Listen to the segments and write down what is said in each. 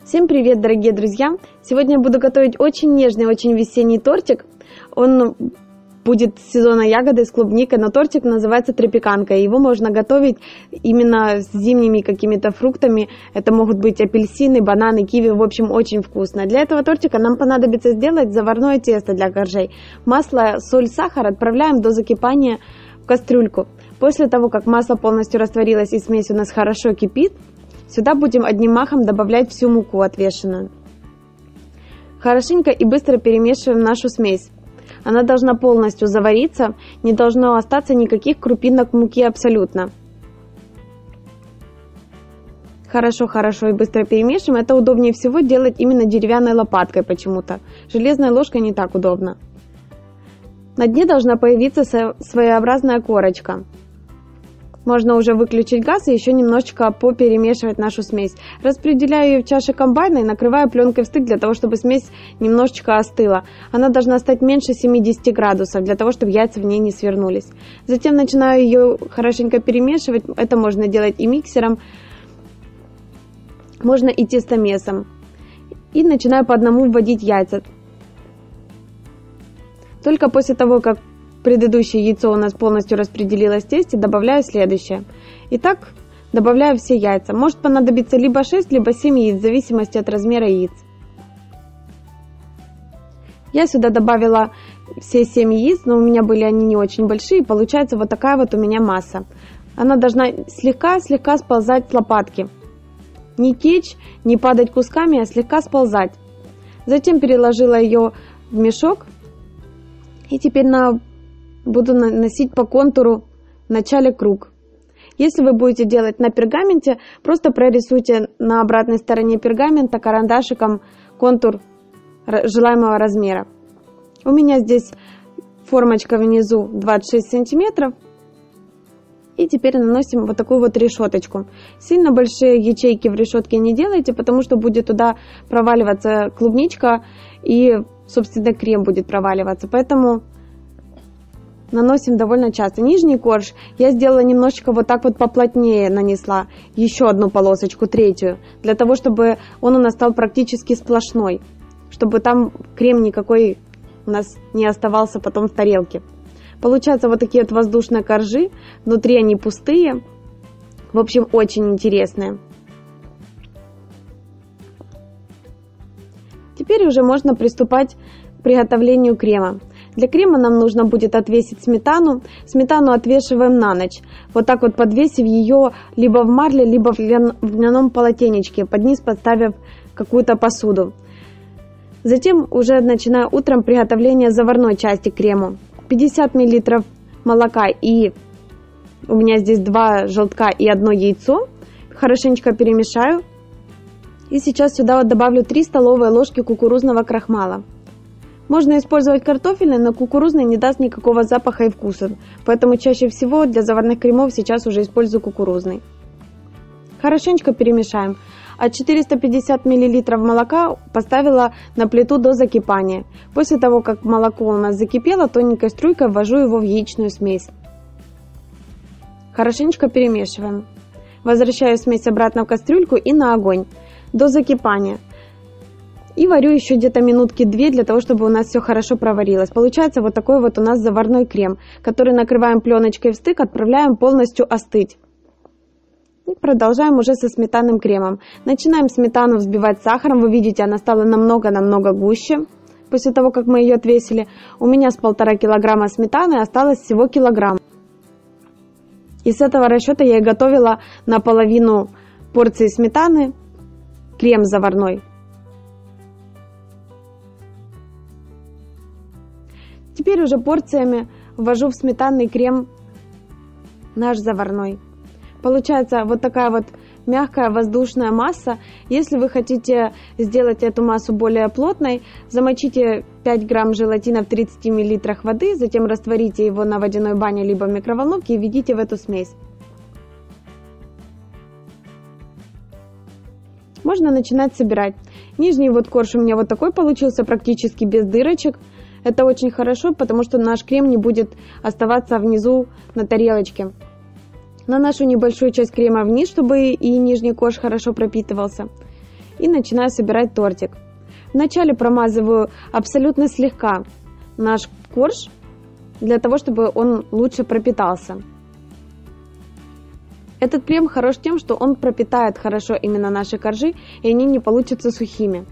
Всем привет, дорогие друзья! Сегодня я буду готовить очень нежный, очень весенний тортик. Он будет с сезона ягоды с клубникой, но тортик называется тропиканка. Его можно готовить именно с зимними какими-то фруктами. Это могут быть апельсины, бананы, киви. В общем, очень вкусно. Для этого тортика нам понадобится сделать заварное тесто для коржей. Масло, соль, сахар отправляем до закипания в кастрюльку. После того, как масло полностью растворилось и смесь у нас хорошо кипит, сюда будем одним махом добавлять всю муку отвешенную. Хорошенько и быстро перемешиваем нашу смесь. Она должна полностью завариться, не должно остаться никаких крупинок муки абсолютно. Хорошо и быстро перемешиваем. Это удобнее всего делать именно деревянной лопаткой почему-то. Железной ложкой не так удобно. На дне должна появиться своеобразная корочка. Можно уже выключить газ и еще немножечко поперемешивать нашу смесь. Распределяю ее в чаше комбайна и накрываю пленкой в стык для того, чтобы смесь немножечко остыла. Она должна стать меньше 70 градусов, для того, чтобы яйца в ней не свернулись. Затем начинаю ее хорошенько перемешивать. Это можно делать и миксером, можно и тестомесом. И начинаю по одному вводить яйца. Только после того, как предыдущее яйцо у нас полностью распределилось в тесте, добавляю следующее. Итак, добавляю все яйца. Может понадобиться либо 6, либо 7 яиц, в зависимости от размера яиц. Я сюда добавила все 7 яиц, но у меня были они не очень большие. Получается вот такая вот у меня масса. Она должна слегка сползать с лопатки. Не течь, не падать кусками, а слегка сползать. Затем переложила ее в мешок. И теперь буду наносить по контуру в начале круг. Если вы будете делать на пергаменте, просто прорисуйте на обратной стороне пергамента карандашиком контур желаемого размера. У меня здесь формочка внизу 26 сантиметров. И теперь наносим вот такую вот решеточку. Сильно большие ячейки в решетке не делайте, потому что будет туда проваливаться клубничка и, собственно, крем будет проваливаться. Поэтому наносим довольно часто. Нижний корж я сделала немножечко вот так вот поплотнее, нанесла еще одну полосочку, третью, для того, чтобы он у нас стал практически сплошной, чтобы там крем никакой у нас не оставался потом в тарелке. Получаются вот такие вот воздушные коржи, внутри они пустые, в общем, очень интересные. Теперь уже можно приступать к приготовлению крема. Для крема нам нужно будет отвесить сметану. Сметану отвешиваем на ночь. Вот так вот подвесив ее либо в марле, либо в льняном полотенечке, под низ подставив какую-то посуду. Затем уже начинаю утром приготовление заварной части к крему. 50 мл молока и у меня здесь 2 желтка и 1 яйцо. Хорошенечко перемешаю. И сейчас сюда вот добавлю 3 столовые ложки кукурузного крахмала. Можно использовать картофельный, но кукурузный не даст никакого запаха и вкуса. Поэтому чаще всего для заварных кремов сейчас уже использую кукурузный. Хорошенечко перемешаем. А 450 мл молока поставила на плиту до закипания. После того, как молоко у нас закипело, тоненькой струйкой ввожу его в яичную смесь. Хорошенечко перемешиваем. Возвращаю смесь обратно в кастрюльку и на огонь до закипания. И варю еще где-то минутки 2 для того, чтобы у нас все хорошо проварилось. Получается вот такой вот у нас заварной крем, который накрываем пленочкой в стык, отправляем полностью остыть. И продолжаем уже со сметанным кремом. Начинаем сметану взбивать с сахаром. Вы видите, она стала намного гуще после того, как мы ее отвесили. У меня с 1,5 килограмма сметаны осталось всего килограмм. И с этого расчета я и готовила на половину порции сметаны крем заварной. Теперь уже порциями ввожу в сметанный крем наш заварной. Получается вот такая вот мягкая воздушная масса. Если вы хотите сделать эту массу более плотной, замочите 5 грамм желатина в 30 мл воды, затем растворите его на водяной бане либо в микроволновке и введите в эту смесь. Можно начинать собирать. Нижний вот корж у меня вот такой получился, практически без дырочек. Это очень хорошо, потому что наш крем не будет оставаться внизу на тарелочке. Наношу небольшую часть крема вниз, чтобы и нижний корж хорошо пропитывался. и начинаю собирать тортик. Вначале промазываю абсолютно слегка наш корж, для того, чтобы он лучше пропитался. Этот крем хорош тем, что он пропитает хорошо именно наши коржи, и они не получатся сухими.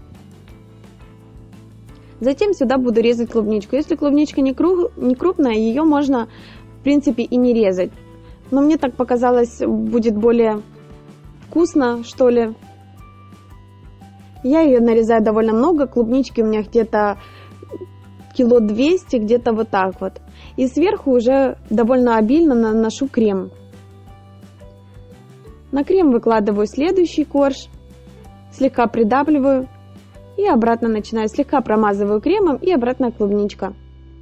Затем сюда буду резать клубничку. Если клубничка не крупная, ее можно, в принципе, и не резать. Но мне так показалось, будет более вкусно, что ли. Я ее нарезаю довольно много. Клубнички у меня где-то 200 кило, где-то вот так вот. И сверху уже довольно обильно наношу крем. На крем выкладываю следующий корж, слегка придавливаю и обратно начинаю. Слегка промазываю кремом и обратно клубничка.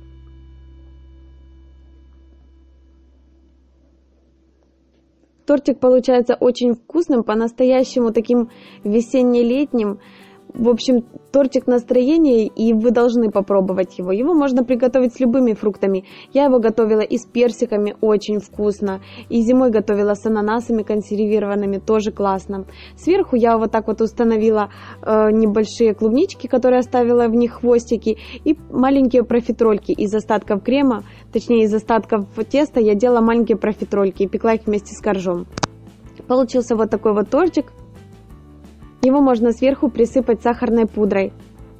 Тортик получается очень вкусным, по-настоящему таким весенне-летним. В общем, тортик настроения, и вы должны попробовать его. Его можно приготовить с любыми фруктами. Я его готовила и с персиками, очень вкусно. И зимой готовила с ананасами консервированными, тоже классно. Сверху я вот так вот установила небольшие клубнички, которые оставила в них хвостики, и маленькие профитрольки из остатков крема, точнее из остатков теста я делала маленькие профитрольки и пекла их вместе с коржом. Получился вот такой вот тортик. Его можно сверху присыпать сахарной пудрой.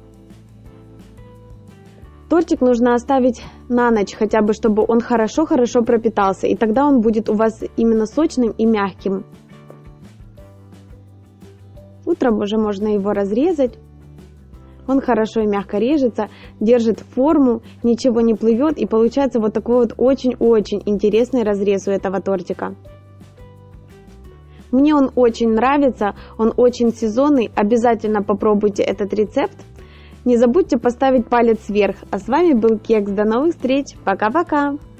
Тортик нужно оставить на ночь, хотя бы, чтобы он хорошо-хорошо пропитался, и тогда он будет у вас именно сочным и мягким. Утром уже можно его разрезать. Он хорошо и мягко режется, держит форму, ничего не плывет, и получается вот такой вот очень-очень интересный разрез у этого тортика. Мне он очень нравится, он очень сезонный, обязательно попробуйте этот рецепт. Не забудьте поставить палец вверх. А с вами был Кекс, до новых встреч, пока-пока!